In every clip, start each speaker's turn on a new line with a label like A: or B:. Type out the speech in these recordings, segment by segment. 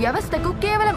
A: వ్యవస్థకు కేవలం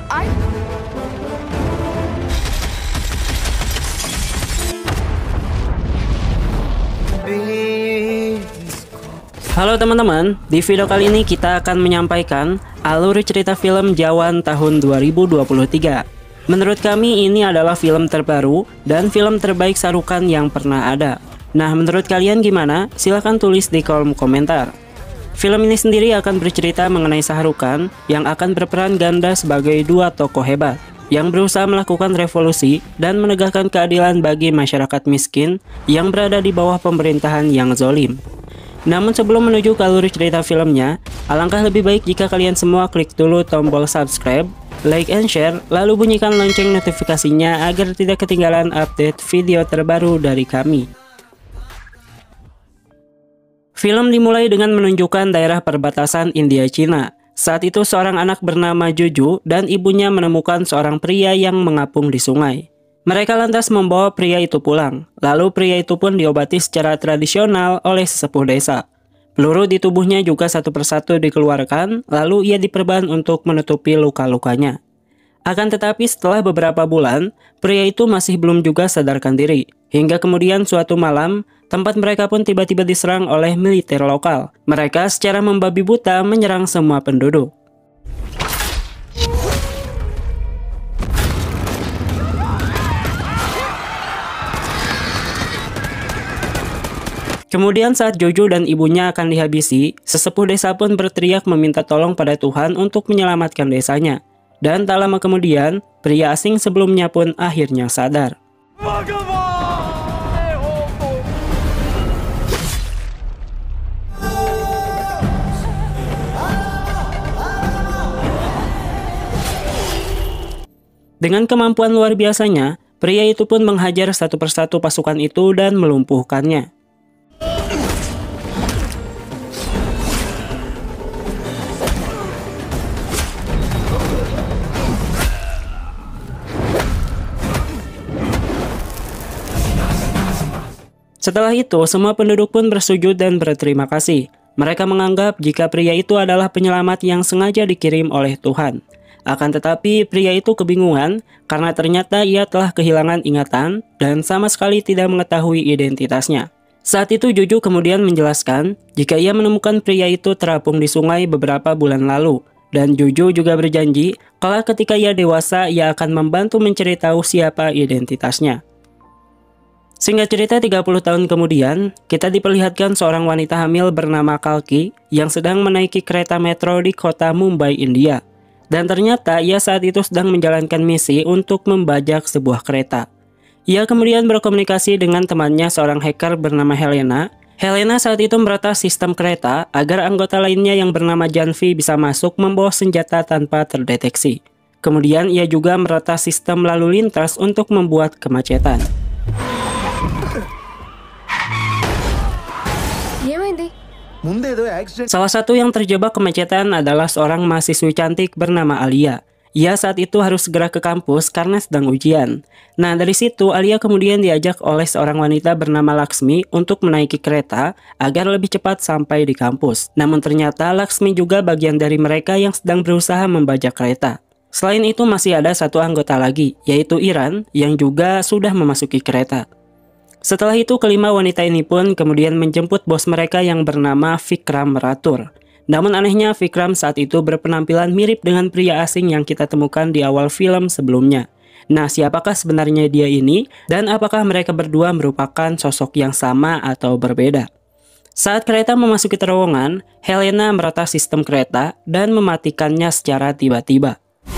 B: Halo teman-teman, di video kali ini kita akan menyampaikan alur cerita film Jawan tahun 2023. Menurut kami ini adalah film terbaru dan film terbaik Shah Rukh Khan yang pernah ada. Nah, menurut kalian gimana? Silahkan tulis di kolom komentar. Film ini sendiri akan bercerita mengenai Shah Rukh Khan yang akan berperan ganda sebagai dua tokoh hebat yang berusaha melakukan revolusi dan menegakkan keadilan bagi masyarakat miskin yang berada di bawah pemerintahan yang zalim. Namun sebelum menuju ke alur cerita filmnya, alangkah lebih baik jika kalian semua klik dulu tombol subscribe, like and share, lalu bunyikan lonceng notifikasinya agar tidak ketinggalan update video terbaru dari kami. Film dimulai dengan menunjukkan daerah perbatasan India-Cina. Saat itu seorang anak bernama Juju dan ibunya menemukan seorang pria yang mengapung di sungai. Mereka lantas membawa pria itu pulang, lalu pria itu pun diobati secara tradisional oleh sesepuh desa. Peluru di tubuhnya juga satu persatu dikeluarkan, lalu ia diperban untuk menutupi luka-lukanya. Akan tetapi setelah beberapa bulan, pria itu masih belum juga sadarkan diri. Hingga kemudian suatu malam, tempat mereka pun tiba-tiba diserang oleh militer lokal. Mereka secara membabi buta menyerang semua penduduk. Kemudian saat Jojo dan ibunya akan dihabisi, sesepuh desa pun berteriak meminta tolong pada Tuhan untuk menyelamatkan desanya. Dan tak lama kemudian, pria asing sebelumnya pun akhirnya sadar. Dengan kemampuan luar biasanya, pria itu pun menghajar satu persatu pasukan itu dan melumpuhkannya. Setelah itu, semua penduduk pun bersujud dan berterima kasih. Mereka menganggap jika pria itu adalah penyelamat yang sengaja dikirim oleh Tuhan. Akan tetapi, pria itu kebingungan karena ternyata ia telah kehilangan ingatan dan sama sekali tidak mengetahui identitasnya. Saat itu Juju kemudian menjelaskan jika ia menemukan pria itu terapung di sungai beberapa bulan lalu. Dan Juju juga berjanji kalau ketika ia dewasa, ia akan membantu mencari tahu siapa identitasnya. Singkat cerita 30 tahun kemudian, kita diperlihatkan seorang wanita hamil bernama Kalki yang sedang menaiki kereta metro di kota Mumbai, India. Dan ternyata ia saat itu sedang menjalankan misi untuk membajak sebuah kereta. Ia kemudian berkomunikasi dengan temannya seorang hacker bernama Helena. Helena saat itu meretas sistem kereta agar anggota lainnya yang bernama Janvi bisa masuk membawa senjata tanpa terdeteksi. Kemudian ia juga meretas sistem lalu lintas untuk membuat kemacetan. Salah satu yang terjebak kemacetan adalah seorang mahasiswi cantik bernama Alia. Ia saat itu harus segera ke kampus karena sedang ujian. Nah, dari situ Alia kemudian diajak oleh seorang wanita bernama Laksmi untuk menaiki kereta agar lebih cepat sampai di kampus. Namun ternyata Laksmi juga bagian dari mereka yang sedang berusaha membajak kereta. Selain itu masih ada satu anggota lagi, yaitu Iran yang juga sudah memasuki kereta. Setelah itu kelima wanita ini pun kemudian menjemput bos mereka yang bernama Vikram Rathur. Namun anehnya Vikram saat itu berpenampilan mirip dengan pria asing yang kita temukan di awal film sebelumnya. Nah, siapakah sebenarnya dia ini dan apakah mereka berdua merupakan sosok yang sama atau berbeda? Saat kereta memasuki terowongan, Helena meretas sistem kereta dan mematikannya secara tiba-tiba.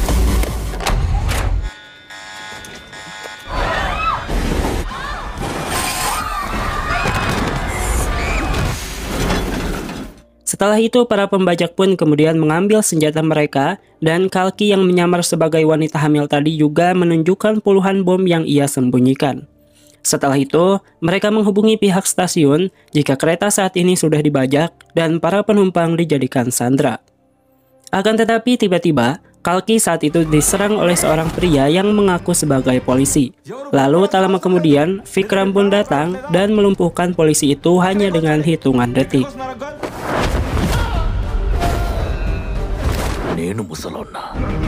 B: Setelah itu, para pembajak pun kemudian mengambil senjata mereka dan Kalki yang menyamar sebagai wanita hamil tadi juga menunjukkan puluhan bom yang ia sembunyikan. Setelah itu, mereka menghubungi pihak stasiun jika kereta saat ini sudah dibajak dan para penumpang dijadikan sandera. Akan tetapi tiba-tiba, Kalki saat itu diserang oleh seorang pria yang mengaku sebagai polisi. Lalu tak lama kemudian, Vikram pun datang dan melumpuhkan polisi itu hanya dengan hitungan detik.
A: నేను ముసలోన్నా.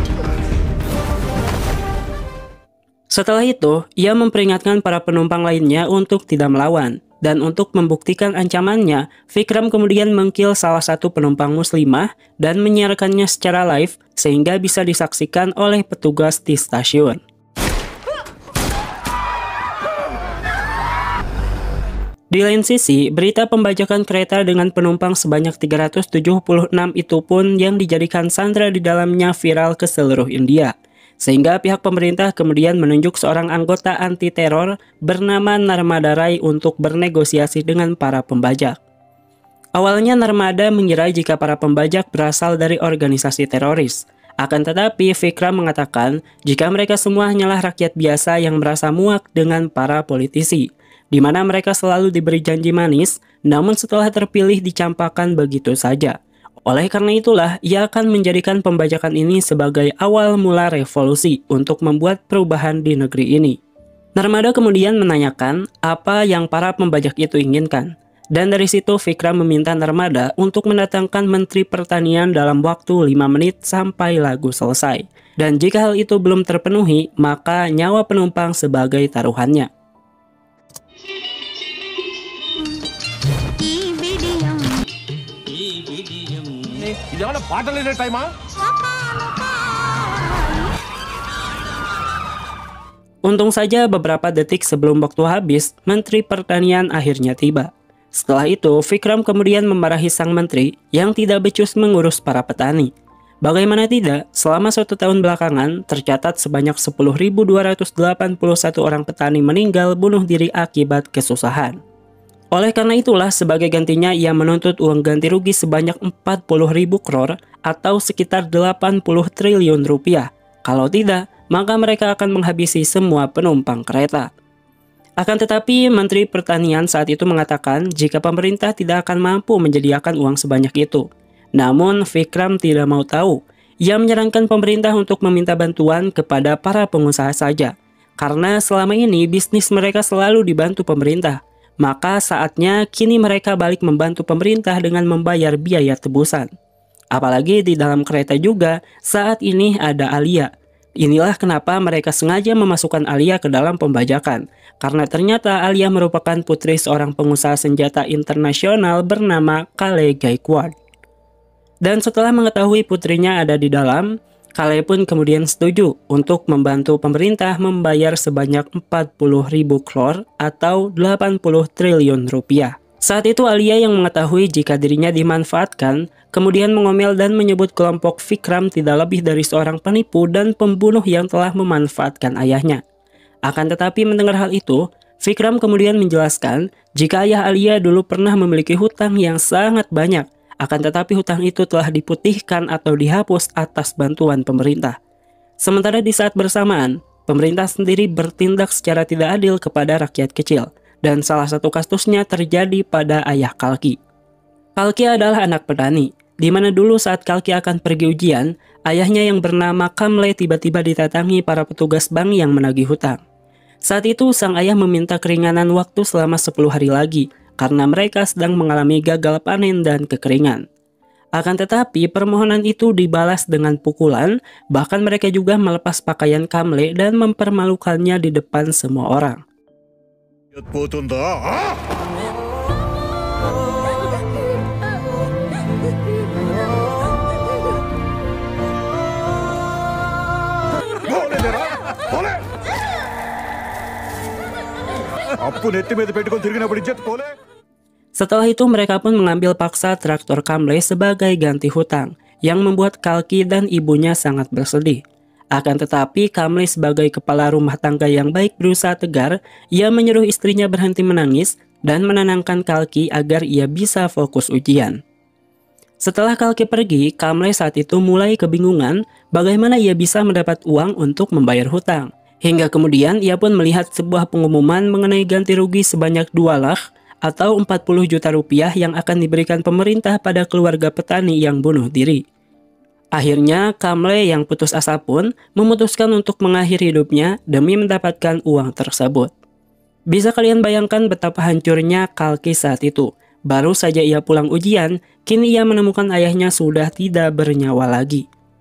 B: Setelah itu, ia memperingatkan para penumpang lainnya untuk tidak melawan. Dan untuk membuktikan ancamannya, Vikram kemudian mengkill salah satu penumpang muslimah dan menyiarkannya secara live sehingga bisa disaksikan oleh petugas di stasiun. Di lain sisi, berita pembajakan kereta dengan penumpang sebanyak 376 itu pun yang dijadikan sandera di dalamnya viral ke seluruh India. Sehingga pihak pemerintah kemudian menunjuk seorang anggota anti-teror bernama Narmada Rai untuk bernegosiasi dengan para pembajak. Awalnya Narmada mengira jika para pembajak berasal dari organisasi teroris. Akan tetapi Vikram mengatakan jika mereka semua hanyalah rakyat biasa yang merasa muak dengan para politisi, di mana mereka selalu diberi janji manis, namun setelah terpilih dicampakkan begitu saja. Oleh karena itulah, ia akan menjadikan pembajakan ini sebagai awal mula revolusi untuk membuat perubahan di negeri ini. Narmada kemudian menanyakan apa yang para pembajak itu inginkan. Dan dari situ Vikram meminta Narmada untuk mendatangkan Menteri Pertanian dalam waktu 5 menit sampai lagu selesai. Dan jika hal itu belum terpenuhi, maka nyawa penumpang sebagai taruhannya. Untung saja beberapa detik sebelum waktu habis, Menteri Pertanian akhirnya tiba. Setelah itu, Vikram kemudian memarahi sang menteri yang tidak becus mengurus para petani. Bagaimana tidak, selama 1 tahun belakangan, tercatat sebanyak 10.281 orang petani meninggal bunuh diri akibat kesusahan. Oleh karena itulah, sebagai gantinya ia menuntut uang ganti rugi sebanyak 40.000 crore atau sekitar 80 triliun rupiah. Kalau tidak, maka mereka akan menghabisi semua penumpang kereta. Akan tetapi, Menteri Pertanian saat itu mengatakan jika pemerintah tidak akan mampu menyediakan uang sebanyak itu. Namun, Vikram tidak mau tahu. Ia menyarankan pemerintah untuk meminta bantuan kepada para pengusaha saja. Karena selama ini bisnis mereka selalu dibantu pemerintah. Maka saatnya kini mereka balik membantu pemerintah dengan membayar biaya tebusan. Apalagi di dalam kereta juga saat ini ada Alia. Inilah kenapa mereka sengaja memasukkan Alia ke dalam pembajakan. Karena ternyata Alia merupakan putri seorang pengusaha senjata internasional bernama Kale Gaikwad. Dan setelah mengetahui putrinya ada di dalam, Kale pun kemudian setuju untuk membantu pemerintah membayar sebanyak 40.000 crore atau 80 triliun rupiah. Saat itu Alia yang mengetahui jika dirinya dimanfaatkan, kemudian mengomel dan menyebut kelompok Vikram tidak lebih dari seorang penipu dan pembunuh yang telah memanfaatkan ayahnya. Akan tetapi mendengar hal itu, Vikram kemudian menjelaskan jika ayah Alia dulu pernah memiliki hutang yang sangat banyak. Akan tetapi hutang itu telah diputihkan atau dihapus atas bantuan pemerintah. Sementara di saat bersamaan, pemerintah sendiri bertindak secara tidak adil kepada rakyat kecil. Dan salah satu kasusnya terjadi pada ayah Kalki. Kalki adalah anak petani, di mana dulu saat Kalki akan pergi ujian, ayahnya yang bernama Kamle tiba-tiba didatangi para petugas bank yang menagih hutang. Saat itu sang ayah meminta keringanan waktu selama 10 hari lagi, karena mereka sedang mengalami gagal panen dan kekeringan. Akan tetapi permohonan itu dibalas dengan pukulan, bahkan mereka juga melepas pakaian Kamle dan mempermalukannya di depan semua orang. Setelah itu mereka pun mengambil paksa traktor Kamle sebagai ganti hutang, yang membuat Kalki dan ibunya sangat bersedih. Akan tetapi Kamle sebagai kepala rumah tangga yang baik berusaha tegar, ia menyuruh istrinya berhenti menangis dan menenangkan Kalki agar ia bisa fokus ujian. Setelah Kalki pergi, Kamle saat itu mulai kebingungan bagaimana ia bisa mendapat uang untuk membayar hutang. Hingga kemudian ia pun melihat sebuah pengumuman mengenai ganti rugi sebanyak 2 lakh atau 40 juta rupiah yang akan diberikan pemerintah pada keluarga petani yang bunuh diri. Akhirnya, Kamle yang putus asa pun memutuskan untuk mengakhiri hidupnya demi mendapatkan uang tersebut. Bisa kalian bayangkan betapa hancurnya Kalki saat itu. Baru saja ia pulang ujian, kini ia menemukan ayahnya sudah tidak bernyawa lagi.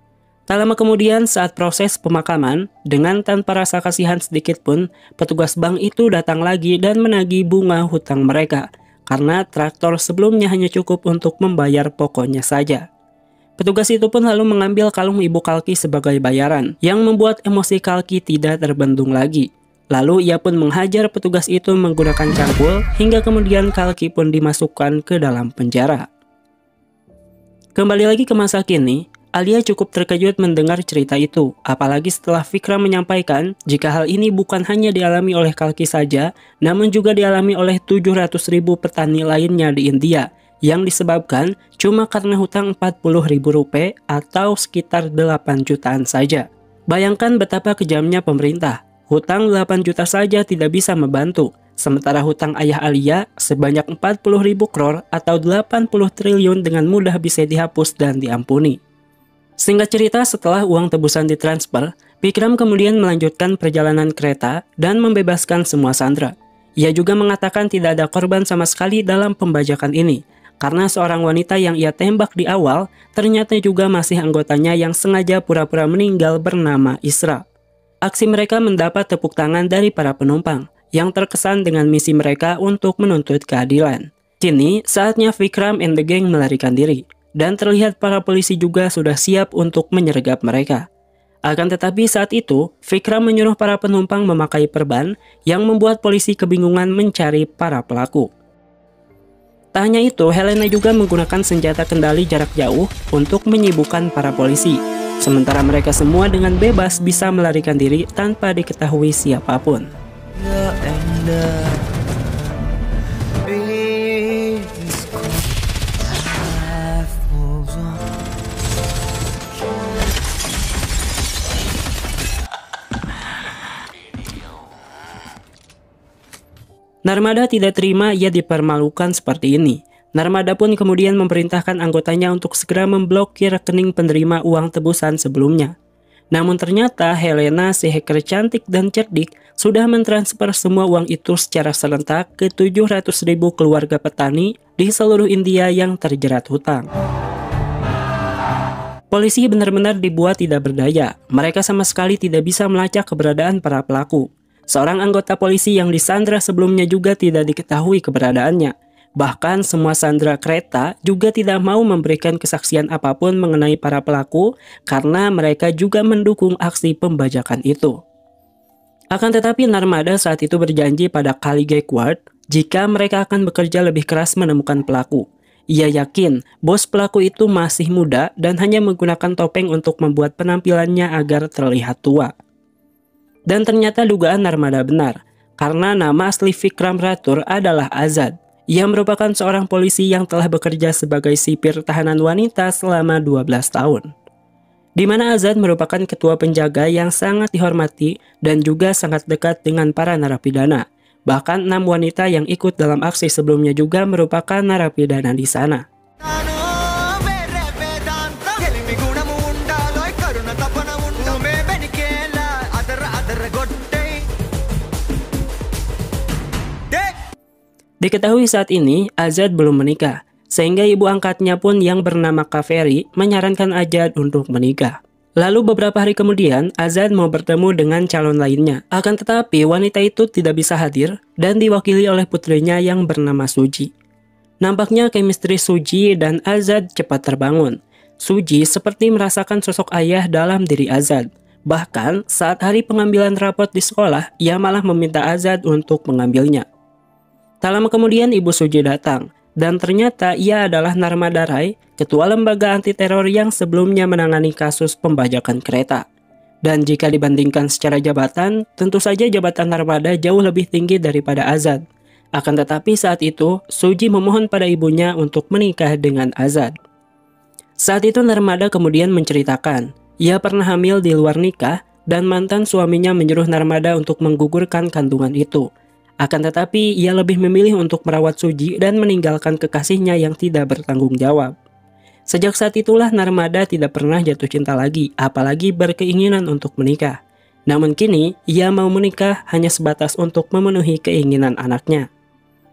B: Tak lama kemudian saat proses pemakaman, dengan tanpa rasa kasihan sedikit pun, petugas bank itu datang lagi dan menagih bunga hutang mereka, karena traktor sebelumnya hanya cukup untuk membayar pokoknya saja. Petugas itu pun lalu mengambil kalung ibu Kalki sebagai bayaran, yang membuat emosi Kalki tidak terbendung lagi. Lalu ia pun menghajar petugas itu menggunakan cangkul, hingga kemudian Kalki pun dimasukkan ke dalam penjara. Kembali lagi ke masa kini, Alia cukup terkejut mendengar cerita itu, apalagi setelah Vikram menyampaikan jika hal ini bukan hanya dialami oleh Kalki saja, namun juga dialami oleh 700.000 petani lainnya di India, yang disebabkan cuma karena hutang Rp40.000 atau sekitar 8 jutaan saja. Bayangkan betapa kejamnya pemerintah, hutang 8 juta saja tidak bisa membantu, sementara hutang ayah Alia sebanyak 40.000 crore atau 80 triliun dengan mudah bisa dihapus dan diampuni. Singkat cerita, setelah uang tebusan ditransfer, Vikram kemudian melanjutkan perjalanan kereta dan membebaskan semua sandera. Ia juga mengatakan tidak ada korban sama sekali dalam pembajakan ini, karena seorang wanita yang ia tembak di awal ternyata juga masih anggotanya yang sengaja pura-pura meninggal bernama Isra. Aksi mereka mendapat tepuk tangan dari para penumpang, yang terkesan dengan misi mereka untuk menuntut keadilan. Kini, saatnya Vikram and the gang melarikan diri. Dan terlihat para polisi juga sudah siap untuk menyergap mereka. Akan tetapi saat itu, Vikram menyuruh para penumpang memakai perban yang membuat polisi kebingungan mencari para pelaku. Tak hanya itu, Helena juga menggunakan senjata kendali jarak jauh untuk menyibukkan para polisi. Sementara mereka semua dengan bebas bisa melarikan diri tanpa diketahui siapapun. Narmada tidak terima ia dipermalukan seperti ini. Narmada pun kemudian memerintahkan anggotanya untuk segera memblokir rekening penerima uang tebusan sebelumnya. Namun ternyata Helena, si hacker cantik dan cerdik, sudah mentransfer semua uang itu secara serentak ke 700.000 keluarga petani di seluruh India yang terjerat hutang. Polisi benar-benar dibuat tidak berdaya. Mereka sama sekali tidak bisa melacak keberadaan para pelaku. Seorang anggota polisi yang disandra sebelumnya juga tidak diketahui keberadaannya. Bahkan semua sandera kereta juga tidak mau memberikan kesaksian apapun mengenai para pelaku karena mereka juga mendukung aksi pembajakan itu. Akan tetapi Narmada saat itu berjanji pada Kali Gaikwad jika mereka akan bekerja lebih keras menemukan pelaku. Ia yakin bos pelaku itu masih muda dan hanya menggunakan topeng untuk membuat penampilannya agar terlihat tua. Dan ternyata dugaan Narmada benar, karena nama asli Vikram Rathur adalah Azad. Ia merupakan seorang polisi yang telah bekerja sebagai sipir tahanan wanita selama 12 tahun. Di mana Azad merupakan ketua penjaga yang sangat dihormati dan juga sangat dekat dengan para narapidana. Bahkan 6 wanita yang ikut dalam aksi sebelumnya juga merupakan narapidana di sana. Diketahui saat ini Azad belum menikah, sehingga ibu angkatnya pun yang bernama Kaveri menyarankan Azad untuk menikah. Lalu beberapa hari kemudian Azad mau bertemu dengan calon lainnya, akan tetapi wanita itu tidak bisa hadir dan diwakili oleh putrinya yang bernama Suji. Nampaknya chemistry Suji dan Azad cepat terbangun. Suji seperti merasakan sosok ayah dalam diri Azad. Bahkan saat hari pengambilan rapot di sekolah, ia malah meminta Azad untuk mengambilnya. Tak lama kemudian Ibu Suji datang, dan ternyata ia adalah Narmada Rai, ketua lembaga anti-teror yang sebelumnya menangani kasus pembajakan kereta. Dan jika dibandingkan secara jabatan, tentu saja jabatan Narmada jauh lebih tinggi daripada Azad. Akan tetapi saat itu, Suji memohon pada ibunya untuk menikah dengan Azad. Saat itu Narmada kemudian menceritakan, ia pernah hamil di luar nikah, dan mantan suaminya menyuruh Narmada untuk menggugurkan kandungan itu. Akan tetapi, ia lebih memilih untuk merawat Suji dan meninggalkan kekasihnya yang tidak bertanggung jawab. Sejak saat itulah Narmada tidak pernah jatuh cinta lagi, apalagi berkeinginan untuk menikah. Namun kini, ia mau menikah hanya sebatas untuk memenuhi keinginan anaknya.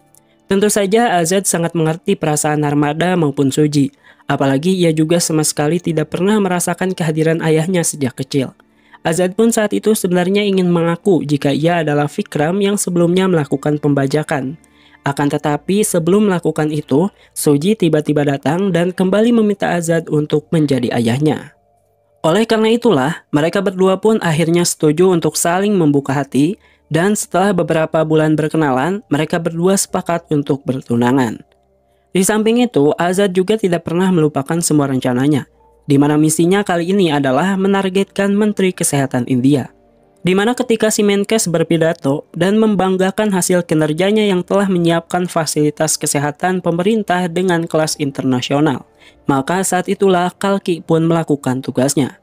B: Tentu saja Azad sangat mengerti perasaan Narmada maupun Suji, apalagi ia juga sama sekali tidak pernah merasakan kehadiran ayahnya sejak kecil. Azad pun saat itu sebenarnya ingin mengaku jika ia adalah Vikram yang sebelumnya melakukan pembajakan. Akan tetapi sebelum melakukan itu, Suji tiba-tiba datang dan kembali meminta Azad untuk menjadi ayahnya. Oleh karena itulah, mereka berdua pun akhirnya setuju untuk saling membuka hati, dan setelah beberapa bulan berkenalan, mereka berdua sepakat untuk bertunangan. Di samping itu, Azad juga tidak pernah melupakan semua rencananya, di mana misinya kali ini adalah menargetkan Menteri Kesehatan India. Di mana ketika si Menkes berpidato dan membanggakan hasil kinerjanya yang telah menyiapkan fasilitas kesehatan pemerintah dengan kelas internasional, maka saat itulah Kalki pun melakukan tugasnya.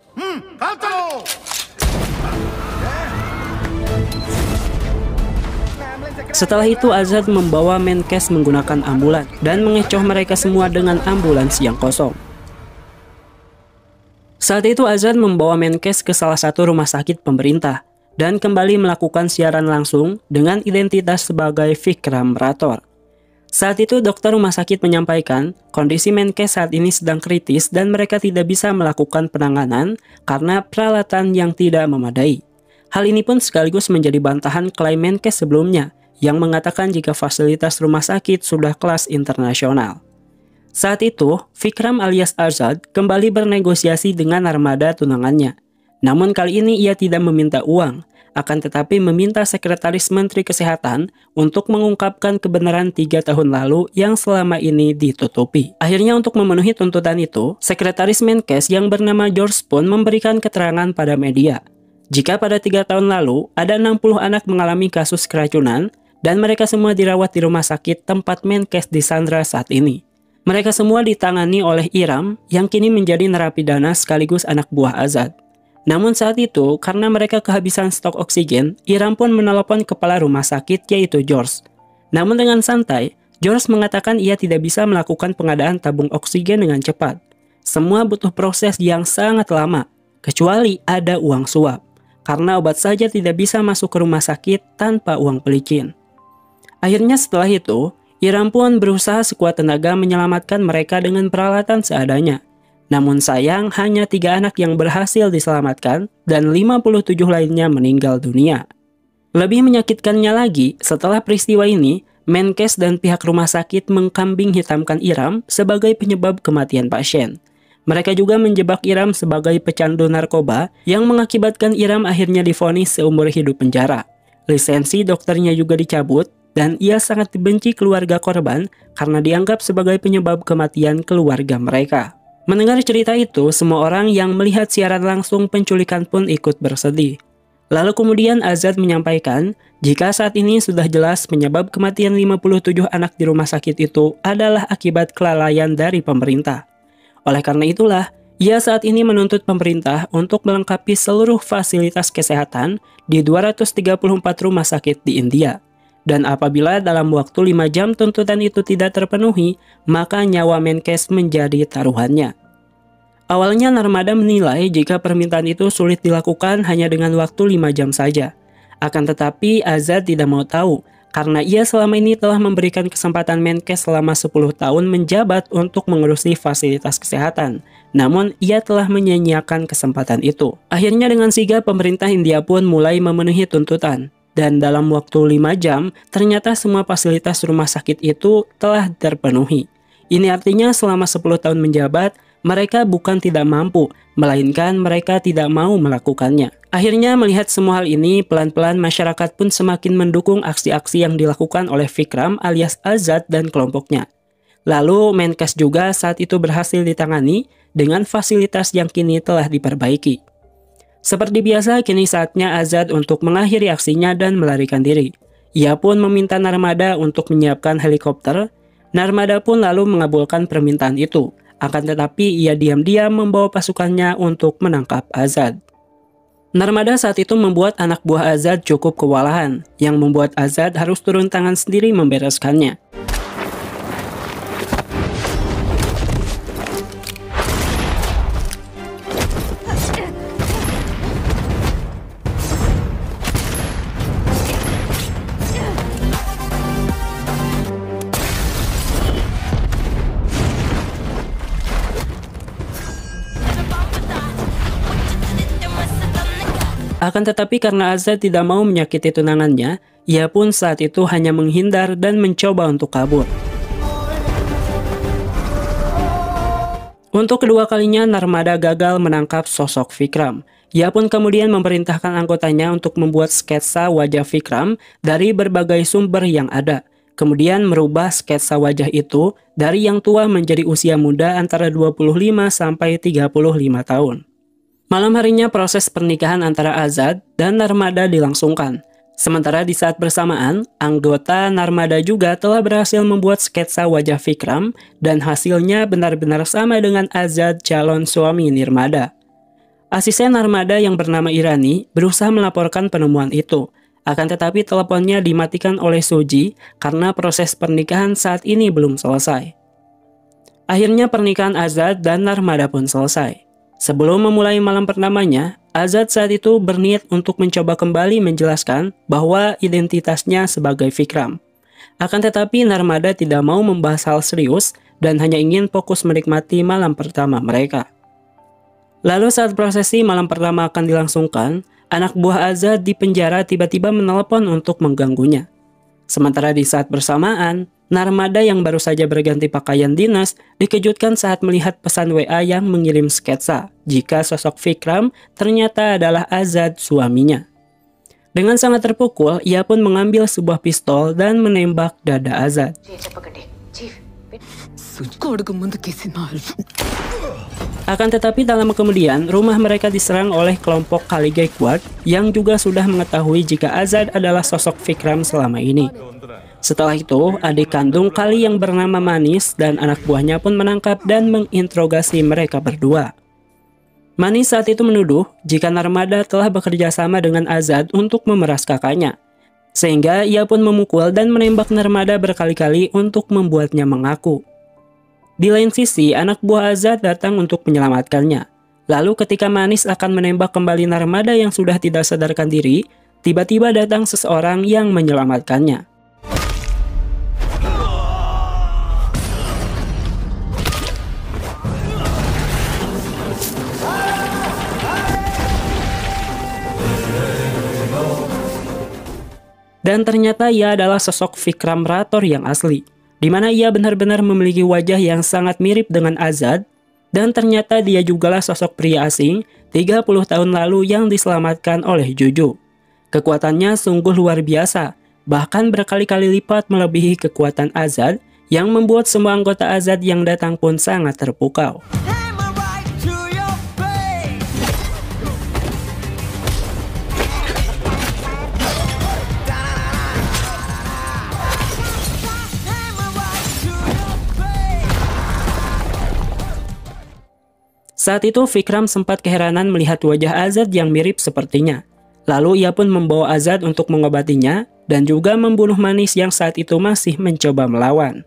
B: Setelah itu Azad membawa Menkes menggunakan ambulan dan mengecoh mereka semua dengan ambulans yang kosong. Saat itu Azad membawa Menkes ke salah satu rumah sakit pemerintah dan kembali melakukan siaran langsung dengan identitas sebagai Vikram Rathore. Saat itu dokter rumah sakit menyampaikan kondisi Menkes saat ini sedang kritis dan mereka tidak bisa melakukan penanganan karena peralatan yang tidak memadai. Hal ini pun sekaligus menjadi bantahan klaim Menkes sebelumnya yang mengatakan jika fasilitas rumah sakit sudah kelas internasional. Saat itu, Vikram alias Azad kembali bernegosiasi dengan Narmada tunangannya. Namun kali ini ia tidak meminta uang, akan tetapi meminta Sekretaris Menteri Kesehatan untuk mengungkapkan kebenaran 3 tahun lalu yang selama ini ditutupi. Akhirnya untuk memenuhi tuntutan itu, Sekretaris Menkes yang bernama George pun memberikan keterangan pada media. Jika pada 3 tahun lalu ada 60 anak mengalami kasus keracunan, dan mereka semua dirawat di rumah sakit tempat Menkes disandra saat ini. Mereka semua ditangani oleh Iram yang kini menjadi narapidana sekaligus anak buah Azad. Namun saat itu, karena mereka kehabisan stok oksigen, Iram pun menelepon kepala rumah sakit yaitu George. Namun dengan santai, George mengatakan ia tidak bisa melakukan pengadaan tabung oksigen dengan cepat. Semua butuh proses yang sangat lama, kecuali ada uang suap. Karena obat saja tidak bisa masuk ke rumah sakit tanpa uang pelicin. Akhirnya setelah itu, Iram pun berusaha sekuat tenaga menyelamatkan mereka dengan peralatan seadanya. Namun sayang, hanya 3 anak yang berhasil diselamatkan dan 57 lainnya meninggal dunia. Lebih menyakitkannya lagi, setelah peristiwa ini, Menkes dan pihak rumah sakit mengkambing hitamkan Iram sebagai penyebab kematian pasien. Mereka juga menjebak Iram sebagai pecandu narkoba yang mengakibatkan Iram akhirnya divonis seumur hidup penjara. Lisensi dokternya juga dicabut, dan ia sangat dibenci keluarga korban karena dianggap sebagai penyebab kematian keluarga mereka. Mendengar cerita itu, semua orang yang melihat siaran langsung penculikan pun ikut bersedih. Lalu kemudian Azad menyampaikan, jika saat ini sudah jelas penyebab kematian 57 anak di rumah sakit itu adalah akibat kelalaian dari pemerintah. Oleh karena itulah, ia saat ini menuntut pemerintah untuk melengkapi seluruh fasilitas kesehatan di 234 rumah sakit di India. Dan apabila dalam waktu 5 jam tuntutan itu tidak terpenuhi, maka nyawa Menkes menjadi taruhannya. Awalnya Narmada menilai jika permintaan itu sulit dilakukan hanya dengan waktu 5 jam saja. Akan tetapi Azad tidak mau tahu, karena ia selama ini telah memberikan kesempatan Menkes selama 10 tahun menjabat untuk mengurusi fasilitas kesehatan. Namun ia telah menyia-nyiakan kesempatan itu. Akhirnya dengan sigap pemerintah India pun mulai memenuhi tuntutan. Dan dalam waktu 5 jam, ternyata semua fasilitas rumah sakit itu telah terpenuhi. Ini artinya selama 10 tahun menjabat, mereka bukan tidak mampu, melainkan mereka tidak mau melakukannya. Akhirnya melihat semua hal ini, pelan-pelan masyarakat pun semakin mendukung aksi-aksi yang dilakukan oleh Vikram alias Azad dan kelompoknya. Lalu Menkes juga saat itu berhasil ditangani dengan fasilitas yang kini telah diperbaiki. Seperti biasa, kini saatnya Azad untuk mengakhiri aksinya dan melarikan diri. Ia pun meminta Narmada untuk menyiapkan helikopter. Narmada pun lalu mengabulkan permintaan itu. Akan tetapi ia diam-diam membawa pasukannya untuk menangkap Azad. Narmada saat itu membuat anak buah Azad cukup kewalahan, yang membuat Azad harus turun tangan sendiri membereskannya. Akan tetapi karena Azad tidak mau menyakiti tunangannya, ia pun saat itu hanya menghindar dan mencoba untuk kabur. Untuk kedua kalinya, Narmada gagal menangkap sosok Vikram. Ia pun kemudian memerintahkan anggotanya untuk membuat sketsa wajah Vikram dari berbagai sumber yang ada. Kemudian merubah sketsa wajah itu dari yang tua menjadi usia muda antara 25 sampai 35 tahun. Malam harinya proses pernikahan antara Azad dan Narmada dilangsungkan. Sementara di saat bersamaan, anggota Narmada juga telah berhasil membuat sketsa wajah Vikram dan hasilnya benar-benar sama dengan Azad, calon suami Nirmada. Asisten Narmada yang bernama Irani berusaha melaporkan penemuan itu, akan tetapi teleponnya dimatikan oleh Suji karena proses pernikahan saat ini belum selesai. Akhirnya pernikahan Azad dan Narmada pun selesai. Sebelum memulai malam pertamanya, Azad saat itu berniat untuk mencoba kembali menjelaskan bahwa identitasnya sebagai Vikram. Akan tetapi Narmada tidak mau membahas hal serius dan hanya ingin fokus menikmati malam pertama mereka. Lalu saat prosesi malam pertama akan dilangsungkan, anak buah Azad di penjara tiba-tiba menelepon untuk mengganggunya. Sementara di saat bersamaan, Narmada yang baru saja berganti pakaian dinas dikejutkan saat melihat pesan WA yang mengirim sketsa jika sosok Vikram ternyata adalah Azad, suaminya. Dengan sangat terpukul, ia pun mengambil sebuah pistol dan menembak dada Azad. Akan tetapi dalam kemudian, rumah mereka diserang oleh kelompok Kali Gaikwad yang juga sudah mengetahui jika Azad adalah sosok Vikram selama ini. Setelah itu, adik kandung Kali yang bernama Manis dan anak buahnya pun menangkap dan menginterogasi mereka berdua. Manis saat itu menuduh jika Narmada telah bekerja sama dengan Azad untuk memeras kakaknya, sehingga ia pun memukul dan menembak Narmada berkali-kali untuk membuatnya mengaku. Di lain sisi, anak buah Azad datang untuk menyelamatkannya. Lalu ketika Manis akan menembak kembali Narmada yang sudah tidak sadarkan diri, tiba-tiba datang seseorang yang menyelamatkannya. Dan ternyata ia adalah sosok Vikram Rathore yang asli, di mana ia benar-benar memiliki wajah yang sangat mirip dengan Azad, dan ternyata dia jugalah sosok pria asing 30 tahun lalu yang diselamatkan oleh Juju. Kekuatannya sungguh luar biasa, bahkan berkali-kali lipat melebihi kekuatan Azad, yang membuat semua anggota Azad yang datang pun sangat terpukau. Saat itu Vikram sempat keheranan melihat wajah Azad yang mirip sepertinya. Lalu ia pun membawa Azad untuk mengobatinya dan juga membunuh Manis yang saat itu masih mencoba melawan.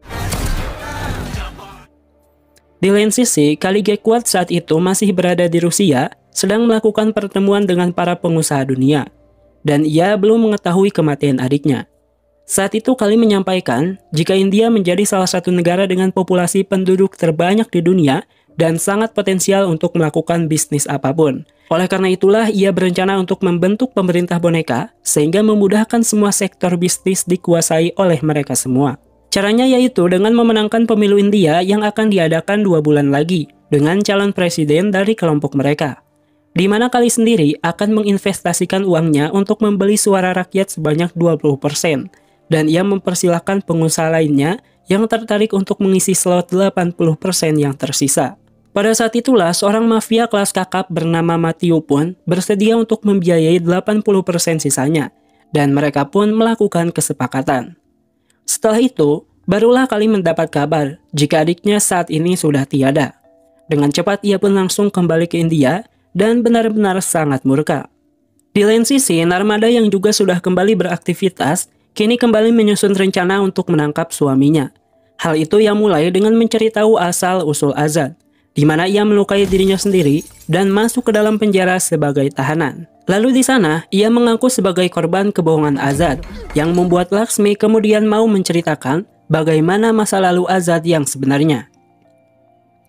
B: Di lain sisi, Kali Gaikwad saat itu masih berada di Rusia, sedang melakukan pertemuan dengan para pengusaha dunia, dan ia belum mengetahui kematian adiknya. Saat itu Kali menyampaikan jika India menjadi salah satu negara dengan populasi penduduk terbanyak di dunia dan sangat potensial untuk melakukan bisnis apapun. Oleh karena itulah ia berencana untuk membentuk pemerintah boneka sehingga memudahkan semua sektor bisnis dikuasai oleh mereka semua. Caranya yaitu dengan memenangkan pemilu India yang akan diadakan 2 bulan lagi dengan calon presiden dari kelompok mereka, di mana Kali sendiri akan menginvestasikan uangnya untuk membeli suara rakyat sebanyak 20%, dan ia mempersilahkan pengusaha lainnya yang tertarik untuk mengisi slot 80% yang tersisa. Pada saat itulah seorang mafia kelas kakap bernama Matthew pun bersedia untuk membiayai 80% sisanya, dan mereka pun melakukan kesepakatan. Setelah itu, barulah Kali mendapat kabar jika adiknya saat ini sudah tiada. Dengan cepat ia pun langsung kembali ke India dan benar-benar sangat murka. Di lain sisi, Narmada yang juga sudah kembali beraktivitas, kini kembali menyusun rencana untuk menangkap suaminya. Hal itu yang mulai dengan mencari tahu asal-usul Azad, di mana ia melukai dirinya sendiri dan masuk ke dalam penjara sebagai tahanan. Lalu di sana, ia mengaku sebagai korban kebohongan Azad, yang membuat Laksmi kemudian mau menceritakan bagaimana masa lalu Azad yang sebenarnya.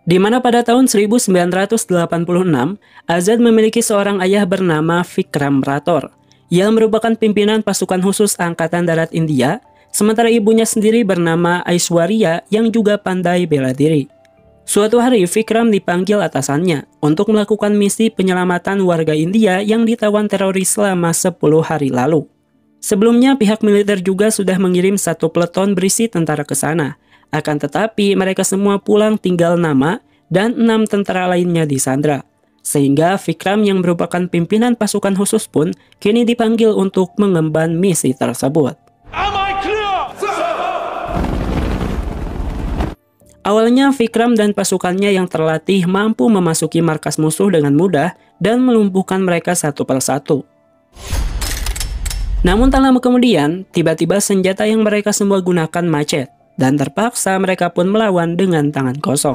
B: Di mana pada tahun 1986, Azad memiliki seorang ayah bernama Vikram Rathore, yang merupakan pimpinan pasukan khusus Angkatan Darat India, sementara ibunya sendiri bernama Aishwarya yang juga pandai bela diri. Suatu hari, Vikram dipanggil atasannya untuk melakukan misi penyelamatan warga India yang ditawan teroris selama 10 hari lalu. Sebelumnya, pihak militer juga sudah mengirim satu peleton berisi tentara ke sana. Akan tetapi, mereka semua pulang tinggal nama dan 6 tentara lainnya disandra. Sehingga Vikram yang merupakan pimpinan pasukan khusus pun kini dipanggil untuk mengemban misi tersebut. Awalnya, Vikram dan pasukannya yang terlatih mampu memasuki markas musuh dengan mudah dan melumpuhkan mereka satu persatu. Namun tak lama kemudian, tiba-tiba senjata yang mereka semua gunakan macet, dan terpaksa mereka pun melawan dengan tangan kosong.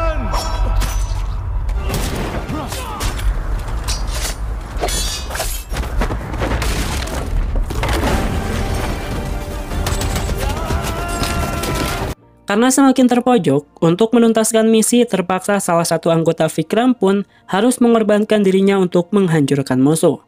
B: Karena semakin terpojok, untuk menuntaskan misi terpaksa salah satu anggota Vikram pun harus mengorbankan dirinya untuk menghancurkan musuh.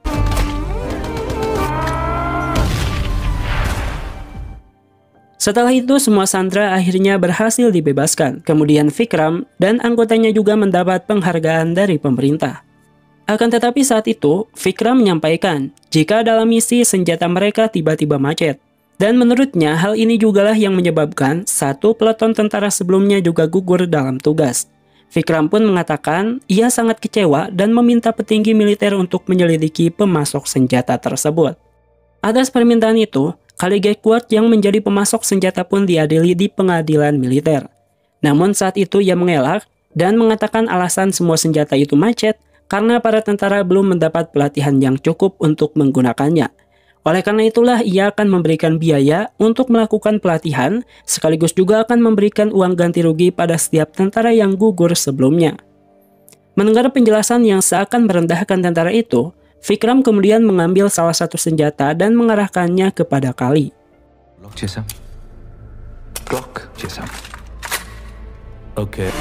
B: Setelah itu, semua sandera akhirnya berhasil dibebaskan. Kemudian Vikram dan anggotanya juga mendapat penghargaan dari pemerintah. Akan tetapi saat itu, Vikram menyampaikan jika dalam misi senjata mereka tiba-tiba macet. Dan menurutnya hal ini jugalah yang menyebabkan satu peleton tentara sebelumnya juga gugur dalam tugas. Vikram pun mengatakan ia sangat kecewa dan meminta petinggi militer untuk menyelidiki pemasok senjata tersebut. Atas permintaan itu, Kali Gaikwad yang menjadi pemasok senjata pun diadili di pengadilan militer. Namun saat itu ia mengelak dan mengatakan alasan semua senjata itu macet karena para tentara belum mendapat pelatihan yang cukup untuk menggunakannya. Oleh karena itulah ia akan memberikan biaya untuk melakukan pelatihan, sekaligus juga akan memberikan uang ganti rugi pada setiap tentara yang gugur sebelumnya. Mendengar penjelasan yang seakan merendahkan tentara itu, Vikram kemudian mengambil salah satu senjata dan mengarahkannya kepada Kali.
A: Oke.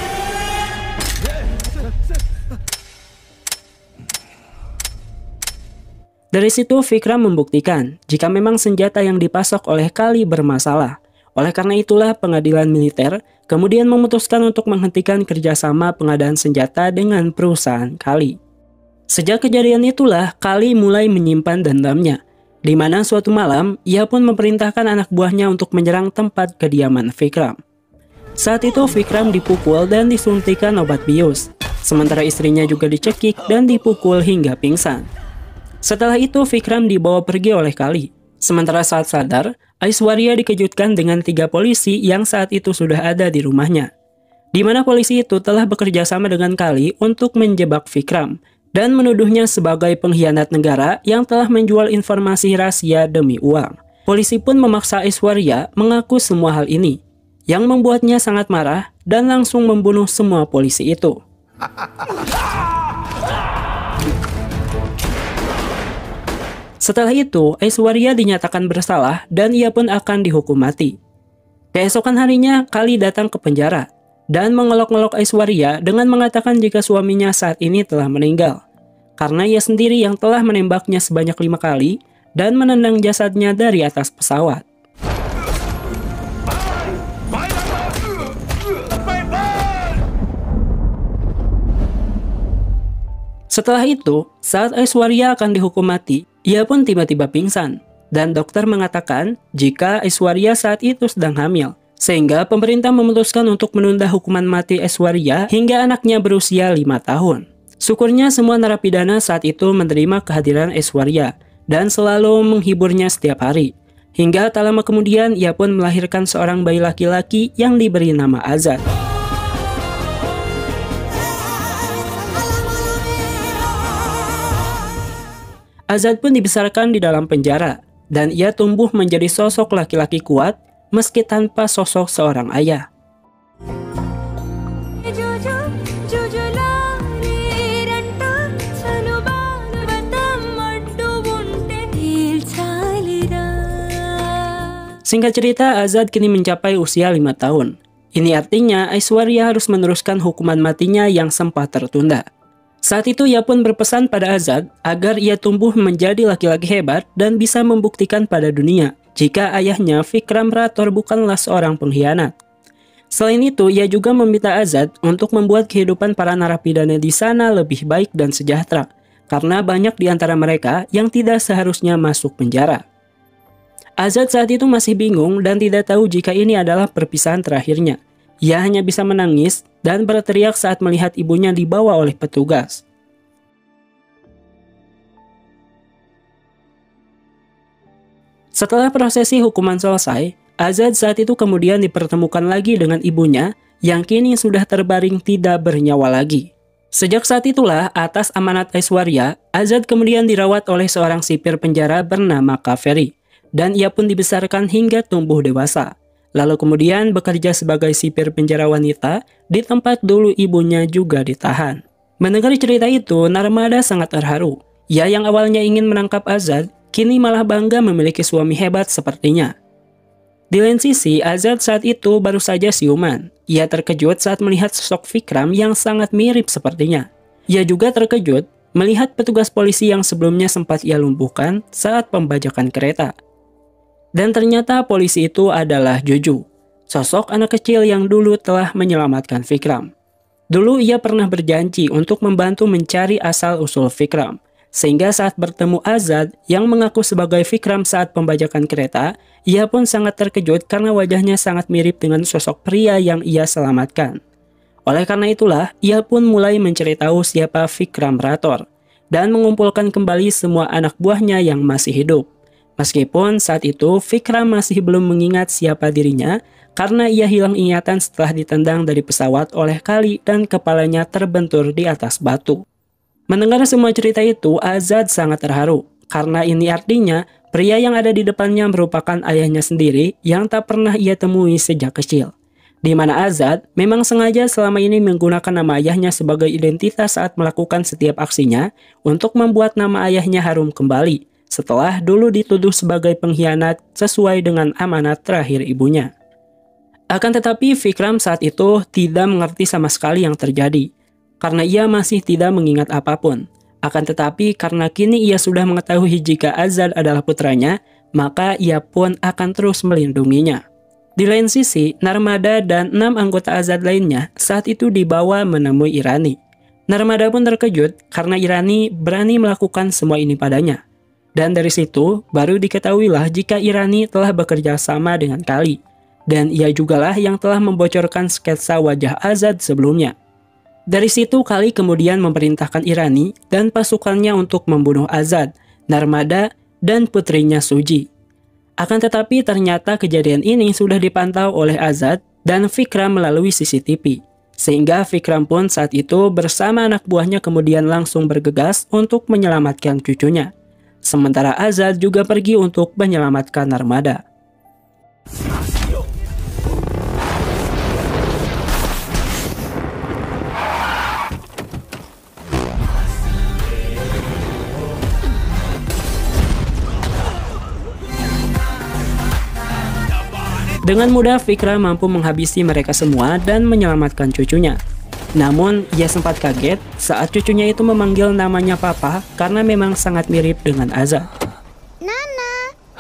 B: Dari situ Vikram membuktikan jika memang senjata yang dipasok oleh Kali bermasalah. Oleh karena itulah pengadilan militer kemudian memutuskan untuk menghentikan kerjasama pengadaan senjata dengan perusahaan Kali. Sejak kejadian itulah Kali mulai menyimpan dendamnya, di mana suatu malam ia pun memerintahkan anak buahnya untuk menyerang tempat kediaman Vikram. Saat itu Vikram dipukul dan disuntikan obat bius, sementara istrinya juga dicekik dan dipukul hingga pingsan. Setelah itu Vikram dibawa pergi oleh Kali. Sementara saat sadar, Aishwarya dikejutkan dengan 3 polisi yang saat itu sudah ada di rumahnya, di mana polisi itu telah bekerja sama dengan Kali untuk menjebak Vikram dan menuduhnya sebagai pengkhianat negara yang telah menjual informasi rahasia demi uang. Polisi pun memaksa Aishwarya mengaku semua hal ini, yang membuatnya sangat marah dan langsung membunuh semua polisi itu. Setelah itu, Aishwarya dinyatakan bersalah dan ia pun akan dihukum mati. Keesokan harinya, Kali datang ke penjara dan mengelok-ngelok Aishwarya dengan mengatakan jika suaminya saat ini telah meninggal, karena ia sendiri yang telah menembaknya sebanyak 5 kali dan menendang jasadnya dari atas pesawat. Setelah itu, saat Aishwarya akan dihukum mati, ia pun tiba-tiba pingsan, dan dokter mengatakan jika Aishwarya saat itu sedang hamil, sehingga pemerintah memutuskan untuk menunda hukuman mati Aishwarya hingga anaknya berusia 5 tahun. Syukurnya semua narapidana saat itu menerima kehadiran Aishwarya dan selalu menghiburnya setiap hari. Hingga tak lama kemudian ia pun melahirkan seorang bayi laki-laki yang diberi nama Azad. Azad pun dibesarkan di dalam penjara, dan ia tumbuh menjadi sosok laki-laki kuat meski tanpa sosok seorang ayah. Singkat cerita, Azad kini mencapai usia 5 tahun. Ini artinya Aishwarya harus meneruskan hukuman matinya yang sempat tertunda. Saat itu ia pun berpesan pada Azad agar ia tumbuh menjadi laki-laki hebat dan bisa membuktikan pada dunia jika ayahnya Vikram Rathore bukanlah seorang pengkhianat. Selain itu, ia juga meminta Azad untuk membuat kehidupan para narapidana di sana lebih baik dan sejahtera, karena banyak di antara mereka yang tidak seharusnya masuk penjara. Azad saat itu masih bingung dan tidak tahu jika ini adalah perpisahan terakhirnya. Ia hanya bisa menangis dan berteriak saat melihat ibunya dibawa oleh petugas. Setelah prosesi hukuman selesai, Azad saat itu kemudian dipertemukan lagi dengan ibunya yang kini sudah terbaring tidak bernyawa lagi. Sejak saat itulah, atas amanat Aishwarya, Azad kemudian dirawat oleh seorang sipir penjara bernama Kaveri. Dan ia pun dibesarkan hingga tumbuh dewasa. Lalu kemudian bekerja sebagai sipir penjara wanita di tempat dulu ibunya juga ditahan. Mendengar cerita itu, Narmada sangat terharu. Ia yang awalnya ingin menangkap Azad, kini malah bangga memiliki suami hebat sepertinya. Di lain sisi, Azad saat itu baru saja siuman. Ia terkejut saat melihat sosok Vikram yang sangat mirip sepertinya. Ia juga terkejut melihat petugas polisi yang sebelumnya sempat ia lumpuhkan saat pembajakan kereta. Dan ternyata polisi itu adalah Juju, sosok anak kecil yang dulu telah menyelamatkan Vikram. Dulu ia pernah berjanji untuk membantu mencari asal-usul Vikram, sehingga saat bertemu Azad yang mengaku sebagai Vikram saat pembajakan kereta, ia pun sangat terkejut karena wajahnya sangat mirip dengan sosok pria yang ia selamatkan. Oleh karena itulah, ia pun mulai mencari tahu siapa Vikram Rathore, dan mengumpulkan kembali semua anak buahnya yang masih hidup. Meskipun saat itu Vikram masih belum mengingat siapa dirinya karena ia hilang ingatan setelah ditendang dari pesawat oleh kali dan kepalanya terbentur di atas batu. Mendengar semua cerita itu, Azad sangat terharu karena ini artinya pria yang ada di depannya merupakan ayahnya sendiri yang tak pernah ia temui sejak kecil. Di mana Azad memang sengaja selama ini menggunakan nama ayahnya sebagai identitas saat melakukan setiap aksinya untuk membuat nama ayahnya harum kembali. Setelah dulu dituduh sebagai pengkhianat sesuai dengan amanat terakhir ibunya. Akan tetapi Vikram saat itu tidak mengerti sama sekali yang terjadi, karena ia masih tidak mengingat apapun. Akan tetapi karena kini ia sudah mengetahui jika Azad adalah putranya, maka ia pun akan terus melindunginya. Di lain sisi, Narmada dan 6 anggota Azad lainnya saat itu dibawa menemui Irani. Narmada pun terkejut karena Irani berani melakukan semua ini padanya. Dan dari situ, baru diketahuilah jika Irani telah bekerja sama dengan Kali. Dan ia jugalah yang telah membocorkan sketsa wajah Azad sebelumnya. Dari situ, Kali kemudian memerintahkan Irani dan pasukannya untuk membunuh Azad, Narmada, dan putrinya Suji. Akan tetapi ternyata kejadian ini sudah dipantau oleh Azad dan Vikram melalui CCTV. Sehingga Vikram pun saat itu bersama anak buahnya kemudian langsung bergegas untuk menyelamatkan cucunya. Sementara Azad juga pergi untuk menyelamatkan Narmada. Dengan mudah Vikram mampu menghabisi mereka semua dan menyelamatkan cucunya. Namun, ia sempat kaget saat cucunya itu memanggil namanya Papa karena memang sangat mirip dengan Azad.
A: Nana.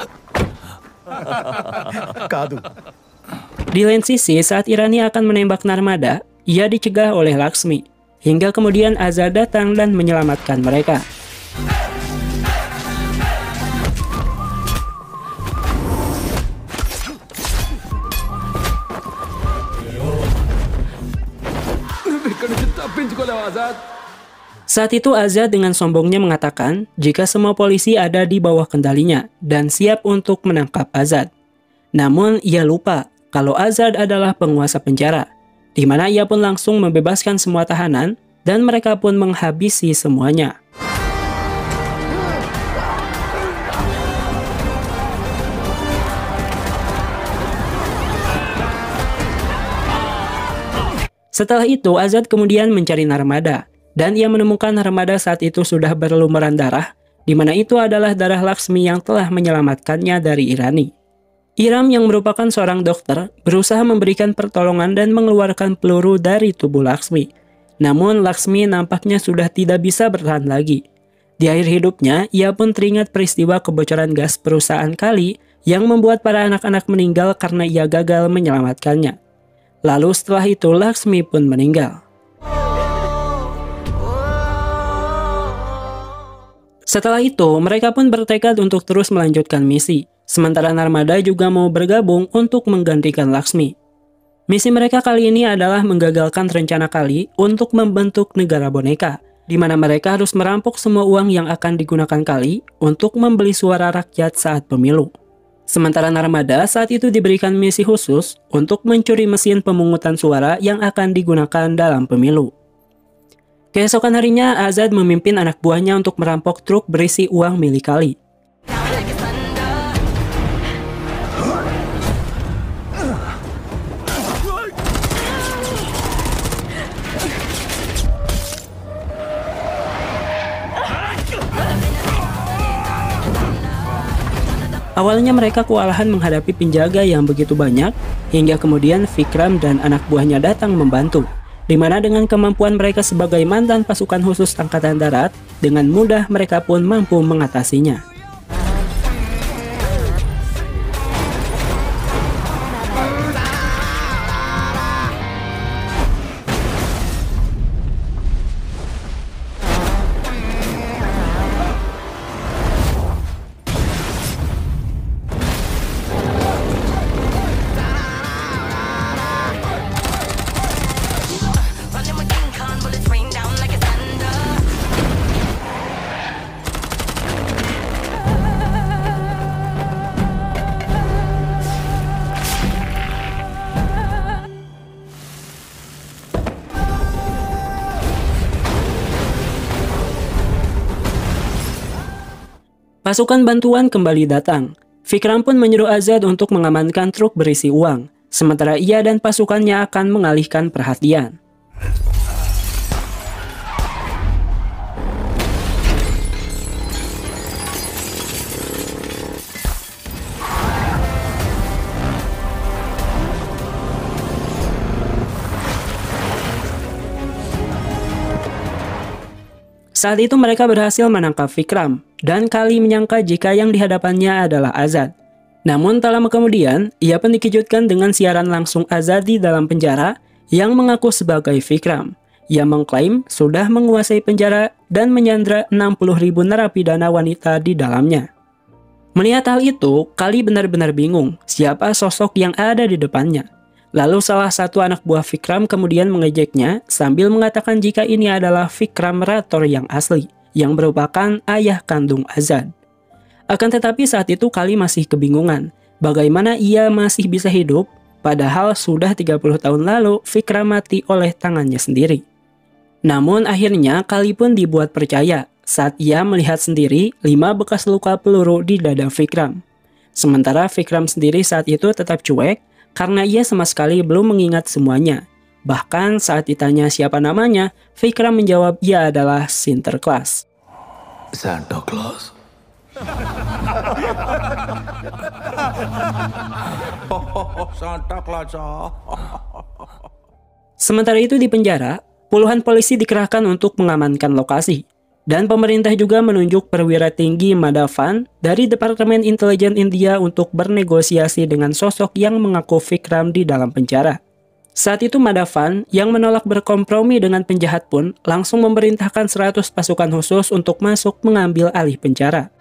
C: Kadu.
B: Di lain sisi, saat Irani akan menembak Narmada, ia dicegah oleh Laksmi. Hingga kemudian Azad datang dan menyelamatkan mereka. Saat itu Azad dengan sombongnya mengatakan jika semua polisi ada di bawah kendalinya dan siap untuk menangkap Azad. Namun ia lupa kalau Azad adalah penguasa penjara, di mana ia pun langsung membebaskan semua tahanan dan mereka pun menghabisi semuanya. Setelah itu, Azad kemudian mencari Narmada, dan ia menemukan Narmada saat itu sudah berlumuran darah, di mana itu adalah darah Laksmi yang telah menyelamatkannya dari Irani. Hiram yang merupakan seorang dokter berusaha memberikan pertolongan dan mengeluarkan peluru dari tubuh Laksmi. Namun Laksmi nampaknya sudah tidak bisa bertahan lagi. Di akhir hidupnya, ia pun teringat peristiwa kebocoran gas perusahaan Kali yang membuat para anak-anak meninggal karena ia gagal menyelamatkannya. Lalu setelah itu Laksmi pun meninggal. Setelah itu, mereka pun bertekad untuk terus melanjutkan misi. Sementara Narmada juga mau bergabung untuk menggantikan Laksmi. Misi mereka kali ini adalah menggagalkan rencana Kali untuk membentuk negara boneka, di mana mereka harus merampok semua uang yang akan digunakan Kali untuk membeli suara rakyat saat pemilu. Sementara Narmada saat itu diberikan misi khusus untuk mencuri mesin pemungutan suara yang akan digunakan dalam pemilu. Keesokan harinya, Azad memimpin anak buahnya untuk merampok truk berisi uang milik Kali. Awalnya mereka kewalahan menghadapi penjaga yang begitu banyak, hingga kemudian Vikram dan anak buahnya datang membantu, di mana dengan kemampuan mereka sebagai mantan pasukan khusus Angkatan Darat, dengan mudah mereka pun mampu mengatasinya. Pasukan bantuan kembali datang. Vikram pun menyuruh Azad untuk mengamankan truk berisi uang, sementara ia dan pasukannya akan mengalihkan perhatian. Saat itu mereka berhasil menangkap Vikram, dan Kali menyangka jika yang dihadapannya adalah Azad. Namun tak lama kemudian, ia pun dikejutkan dengan siaran langsung Azad di dalam penjara yang mengaku sebagai Vikram. Ia mengklaim sudah menguasai penjara dan menyandra 60.000 narapidana wanita di dalamnya. Melihat hal itu, Kali benar-benar bingung siapa sosok yang ada di depannya. Lalu salah satu anak buah Vikram kemudian mengejeknya sambil mengatakan jika ini adalah Vikram Rathore yang asli, yang merupakan ayah kandung Azad. Akan tetapi saat itu Kali masih kebingungan, bagaimana ia masih bisa hidup, padahal sudah 30 tahun lalu Vikram mati oleh tangannya sendiri. Namun akhirnya Kali pun dibuat percaya saat ia melihat sendiri 5 bekas luka peluru di dada Vikram. Sementara Vikram sendiri saat itu tetap cuek, karena ia sama sekali belum mengingat semuanya. Bahkan saat ditanya siapa namanya, Vikram menjawab ia adalah Sinterklas.
A: Santa Claus. Santa Claus.
B: Sementara itu di penjara, puluhan polisi dikerahkan untuk mengamankan lokasi. Dan pemerintah juga menunjuk perwira tinggi Madhavan dari Departemen Intelijen India untuk bernegosiasi dengan sosok yang mengaku Vikram di dalam penjara. Saat itu Madhavan yang menolak berkompromi dengan penjahat pun langsung memerintahkan 100 pasukan khusus untuk masuk mengambil alih penjara.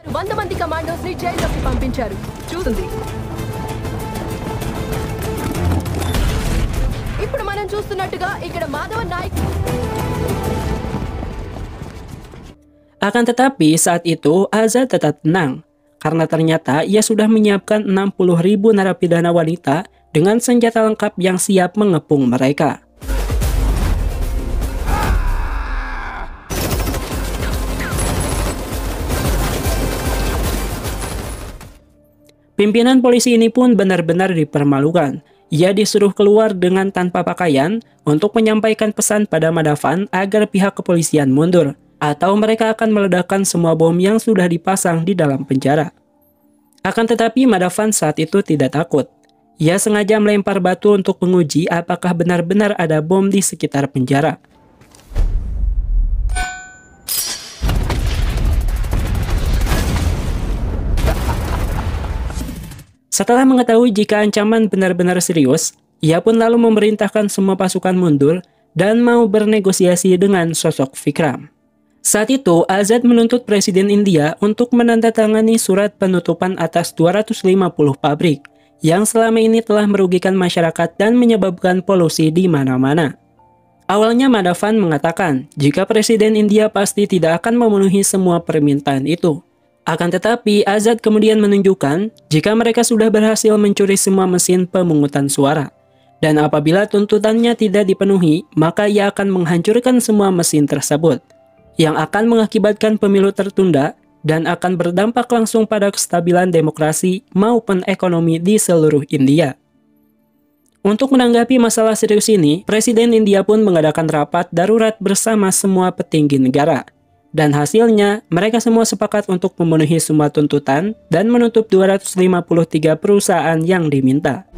B: Akan tetapi saat itu Azad tetap tenang, karena ternyata ia sudah menyiapkan 60.000 narapidana wanita dengan senjata lengkap yang siap mengepung mereka. Pimpinan polisi ini pun benar-benar dipermalukan. Ia disuruh keluar dengan tanpa pakaian untuk menyampaikan pesan pada Madhavan agar pihak kepolisian mundur, atau mereka akan meledakkan semua bom yang sudah dipasang di dalam penjara. Akan tetapi Madavan saat itu tidak takut. Ia sengaja melempar batu untuk menguji apakah benar-benar ada bom di sekitar penjara. Setelah mengetahui jika ancaman benar-benar serius, ia pun lalu memerintahkan semua pasukan mundur dan mau bernegosiasi dengan sosok Vikram. Saat itu, Azad menuntut Presiden India untuk menandatangani surat penutupan atas 250 pabrik yang selama ini telah merugikan masyarakat dan menyebabkan polusi di mana-mana. Awalnya Madavan mengatakan jika Presiden India pasti tidak akan memenuhi semua permintaan itu. Akan tetapi, Azad kemudian menunjukkan jika mereka sudah berhasil mencuri semua mesin pemungutan suara. Dan apabila tuntutannya tidak dipenuhi, maka ia akan menghancurkan semua mesin tersebut, yang akan mengakibatkan pemilu tertunda dan akan berdampak langsung pada kestabilan demokrasi maupun ekonomi di seluruh India. Untuk menanggapi masalah serius ini, Presiden India pun mengadakan rapat darurat bersama semua petinggi negara. Dan hasilnya, mereka semua sepakat untuk memenuhi semua tuntutan dan menutup 253 perusahaan yang diminta.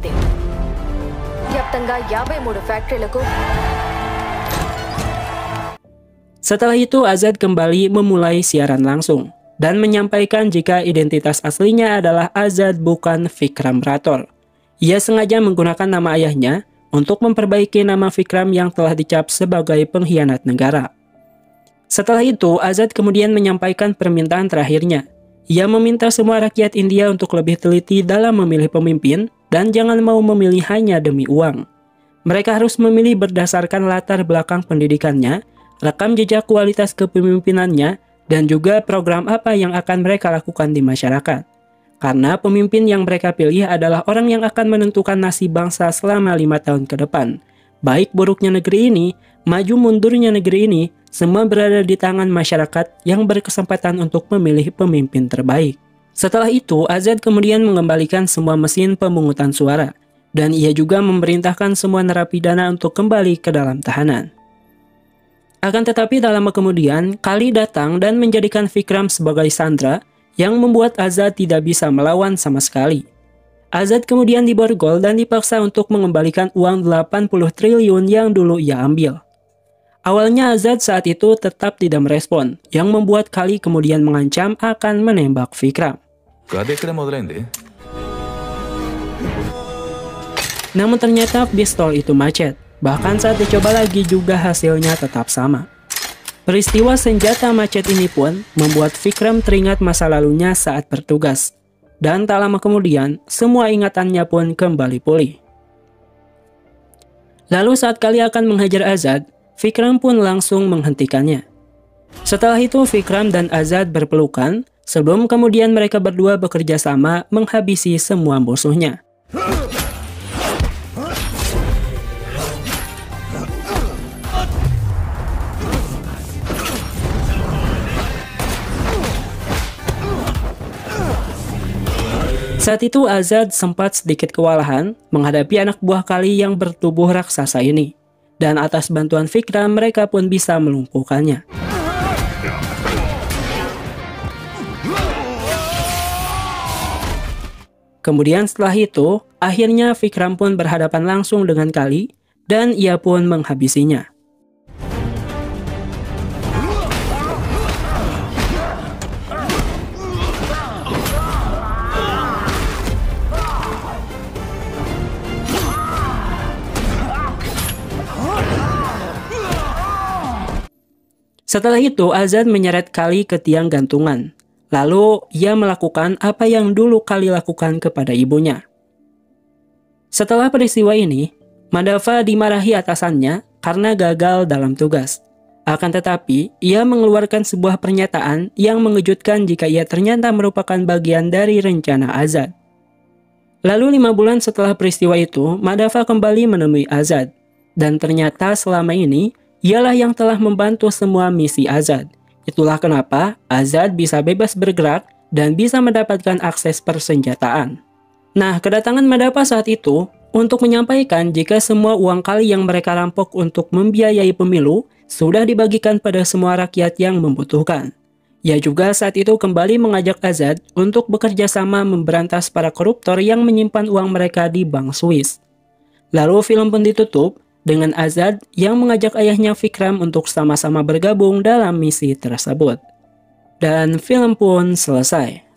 B: Setelah itu, Azad kembali memulai siaran langsung dan menyampaikan jika identitas aslinya adalah Azad bukan Vikram Rathore. Ia sengaja menggunakan nama ayahnya untuk memperbaiki nama Vikram yang telah dicap sebagai pengkhianat negara. Setelah itu, Azad kemudian menyampaikan permintaan terakhirnya. Ia meminta semua rakyat India untuk lebih teliti dalam memilih pemimpin dan jangan mau memilih hanya demi uang. Mereka harus memilih berdasarkan latar belakang pendidikannya, rekam jejak kualitas kepemimpinannya, dan juga program apa yang akan mereka lakukan di masyarakat. Karena pemimpin yang mereka pilih adalah orang yang akan menentukan nasib bangsa selama 5 tahun ke depan. Baik buruknya negeri ini, maju mundurnya negeri ini, semua berada di tangan masyarakat yang berkesempatan untuk memilih pemimpin terbaik. Setelah itu, Azad kemudian mengembalikan semua mesin pemungutan suara, dan ia juga memerintahkan semua narapidana untuk kembali ke dalam tahanan. Akan tetapi tak lama kemudian, Kali datang dan menjadikan Vikram sebagai sandera yang membuat Azad tidak bisa melawan sama sekali. Azad kemudian diborgol dan dipaksa untuk mengembalikan uang 80 triliun yang dulu ia ambil. Awalnya Azad saat itu tetap tidak merespon, yang membuat Kali kemudian mengancam akan menembak Vikram. Namun ternyata pistol itu macet, bahkan saat dicoba lagi juga hasilnya tetap sama. Peristiwa senjata macet ini pun membuat Vikram teringat masa lalunya saat bertugas. Dan tak lama kemudian, semua ingatannya pun kembali pulih. Lalu saat Kali akan menghajar Azad, Vikram pun langsung menghentikannya. Setelah itu Vikram dan Azad berpelukan, sebelum kemudian mereka berdua bekerja sama menghabisi semua musuhnya. Saat itu Azad sempat sedikit kewalahan menghadapi anak buah Kali yang bertubuh raksasa ini. Dan atas bantuan Vikram mereka pun bisa melumpuhkannya. Kemudian setelah itu, akhirnya Vikram pun berhadapan langsung dengan Kali dan ia pun menghabisinya. Setelah itu, Azad menyeret Kali ke tiang gantungan. Lalu, ia melakukan apa yang dulu Kali lakukan kepada ibunya. Setelah peristiwa ini, Madhava dimarahi atasannya karena gagal dalam tugas. Akan tetapi, ia mengeluarkan sebuah pernyataan yang mengejutkan jika ia ternyata merupakan bagian dari rencana Azad. Lalu 5 bulan setelah peristiwa itu, Madhava kembali menemui Azad. Dan ternyata selama ini, ialah yang telah membantu semua misi Azad. Itulah kenapa Azad bisa bebas bergerak dan bisa mendapatkan akses persenjataan. Nah, kedatangan Madhava saat itu untuk menyampaikan jika semua uang Kali yang mereka rampok untuk membiayai pemilu sudah dibagikan pada semua rakyat yang membutuhkan. Ia juga saat itu kembali mengajak Azad untuk bekerja sama memberantas para koruptor yang menyimpan uang mereka di bank Swiss. Lalu film pun ditutup dengan Azad yang mengajak ayahnya Vikram untuk sama-sama bergabung dalam misi tersebut. Dan film pun selesai.